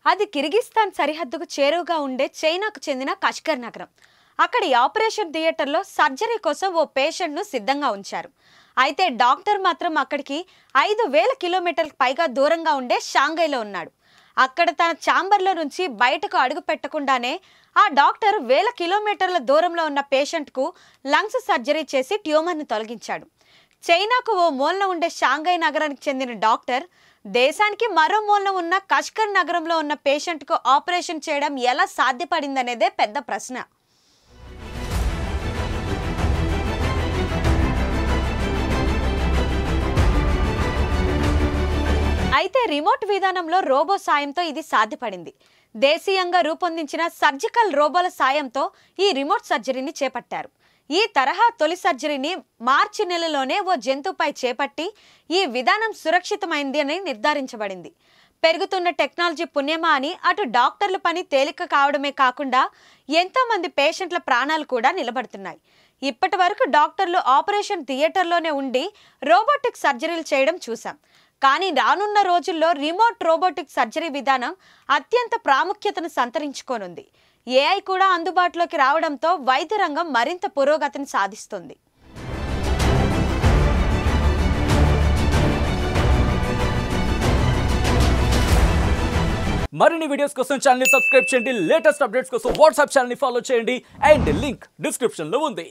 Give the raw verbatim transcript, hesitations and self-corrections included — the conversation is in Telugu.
అది కిర్గిస్తాన్ సరిహద్దుకు చేరువగా ఉండే చైనాకు చెందిన కష్గర్ నగరం. అక్కడి ఆపరేషన్ థియేటర్లో సర్జరీ కోసం ఓ పేషెంట్ను సిద్ధంగా ఉంచారు. అయితే డాక్టర్ మాత్రం అక్కడికి ఐదు వేల కిలోమీటర్లకు పైగా దూరంగా ఉండే షాంఘైలో ఉన్నాడు. అక్కడ తన ఛాంబర్లో నుంచి బయటకు అడుగు పెట్టకుండానే ఆ డాక్టర్ వేల కిలోమీటర్ల దూరంలో ఉన్న పేషెంట్కు లంగ్స్ సర్జరీ చేసి ట్యూమర్ను తొలగించాడు. చైనాకు ఓ మూలన ఉండే షాంఘై నగరానికి చెందిన డాక్టర్ దేశానికి మరో మూలన ఉన్న కష్గర్ నగరంలో ఉన్న పేషెంట్కు ఆపరేషన్ చేయడం ఎలా సాధ్యపడిందనేదే పెద్ద ప్రశ్న. అయితే రిమోట్ విధానంలో రోబో సాయంతో ఇది సాధ్యపడింది. దేశీయంగా రూపొందించిన సర్జికల్ రోబోల సాయంతో ఈ రిమోట్ సర్జరీని చేపట్టారు. ఈ తరహా తొలి సర్జరీని మార్చి నెలలోనే ఓ జంతువుపై చేపట్టి ఈ విధానం సురక్షితమైంది అని నిర్ధారించబడింది. పెరుగుతున్న టెక్నాలజీ పుణ్యమా అని అటు డాక్టర్ల పని తేలిక కావడమే కాకుండా ఎంతో మంది పేషెంట్ల ప్రాణాలు కూడా నిలబడుతున్నాయి. ఇప్పటి వరకు డాక్టర్లు ఆపరేషన్ థియేటర్లోనే ఉండి రోబోటిక్ సర్జరీలు చేయడం చూసాం. కానీ రానున్న రోజుల్లో రిమోట్ రోబోటిక్ సర్జరీ విధానం అత్యంత ప్రాముఖ్యతను సంతరించుకోనుంది. ఏఐ కూడా అందుబాటులోకి రావడంతో వైద్య రంగం మరింత పురోగతిని సాధిస్తుంది. మరిన్ని వీడియోస్ కోసం ఛానల్ ని సబ్స్క్రైబ్ చేయండి. లేటెస్ట్ అప్డేట్స్ కోసం వాట్సాప్ ఛానల్ ని ఫాలో చేయండి. అండ్ లింక్ డిస్క్రిప్షన్ లో ఉంది.